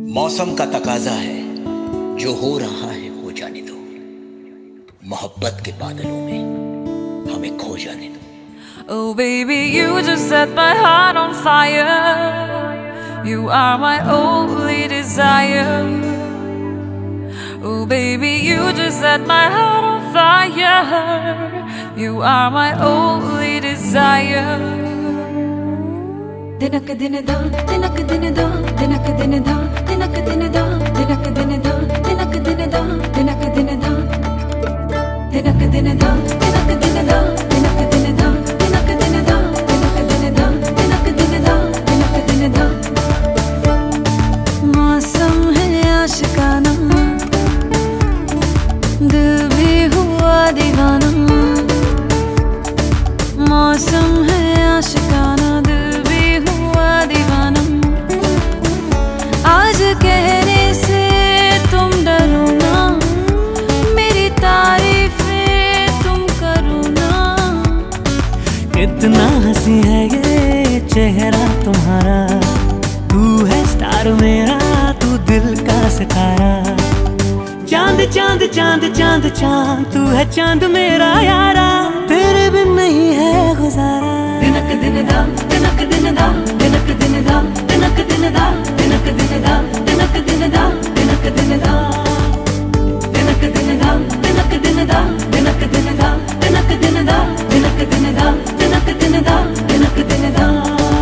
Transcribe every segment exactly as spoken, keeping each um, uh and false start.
मौसम का तकाजा है, जो हो रहा है हो जाने दो। मोहब्बत के बादलों में हमें खो जाने दो। Oh baby, you just set my heart on fire. You are my only desire. Oh baby, you just set my heart on fire. You are my only desire. दिनक दिन दा दिनक दिन दा दिनक दिन दा दिनक दिन दा दिनक दिन दा दिनक दिन दा दिनक दिन दा दिनक दिन दा दिनक दिन दा दिनक दिन दा दिनक दिन दा दिनक दिन दा दिनक दिन दा दिनक दिन दा। मौसम है आशिकाना, दिल भी हुआ दीवाना। मौसम है आशिकाना, आज कहने से तुम डरो ना, मेरी तारीफें तुम करो ना। कितना हंसी है ये चेहरा तुम्हारा, तू है स्टार मेरा, तू दिल का सितारा। चांद चांद चांद चांद चांद, तू है चांद मेरा यारा, तेरे बिन नहीं है गुजारा। दिनक दिन दा दिनक दिन दा दिनक दिन दा दिनक दिन दा दिनक दिन दा दिनक दिन दा दिनक दिन दा दिनक दिन दा दिनक दिन दा दिनक दिन दा दिनक दिन दा दिनक दिन दा दिनक दिन दा दिनक दिन दा।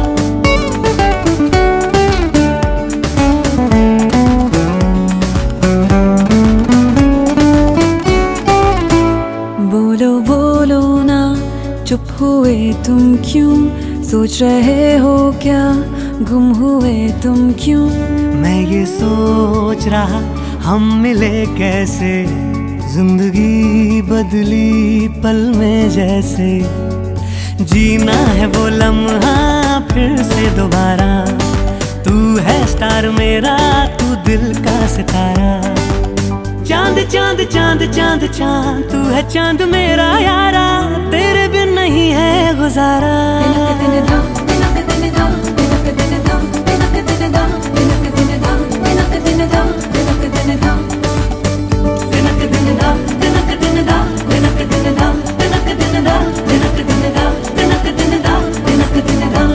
बोलो बोलो ना, चुप हुए तुम क्यों, सोच रहे हो क्या, गुम हुए तुम क्यों। मैं ये सोच रहा हम मिले कैसे, जिंदगी बदली पल में जैसे। जीना है वो लम्हा फिर से दोबारा, तू है स्टार मेरा, तू दिल का सितारा। चांद चांद चांद चांद चांद, तू है चांद मेरा यारा, तेरे बिन नहीं है गुजारा। दिनक दिन दा दिनक दिन दा दिनक दिन दा दिनक दिन दा दिनक दिन दा दिनक दिन दा दिनक दिन दा दिनक दिन दा दिनक दिन दा दिनक दिन दा दिनक दिन दा दिनक दिन दा दिनक दिन दा दिनक दिन दा।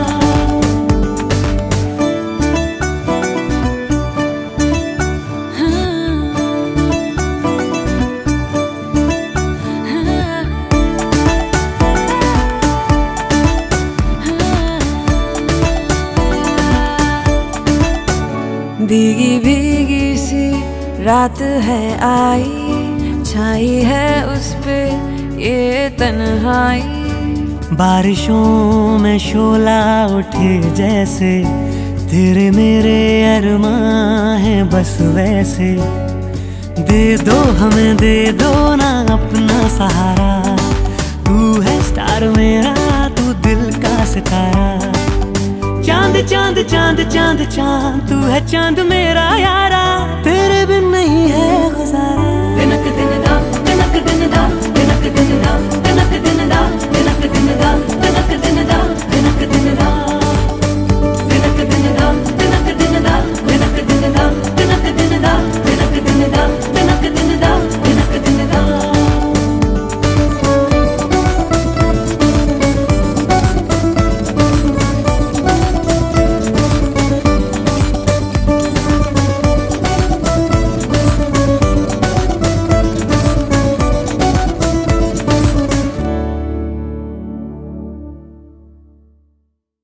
भीगी भीगी सी रात है आई, छाई है उस पे ये तन्हाई। बारिशों में शोला उठे जैसे, तेरे मेरे अरमां हैं बस वैसे। दे दो हमें दे दो ना अपना सहारा, तू है स्टार मेरा, तू दिल का सितारा। चांद चांद चांद चांद चांद, तू है चांद मेरा यारा, तेरे बिन नहीं है गुजारा। दिनक दिन दा दिनक दिन दा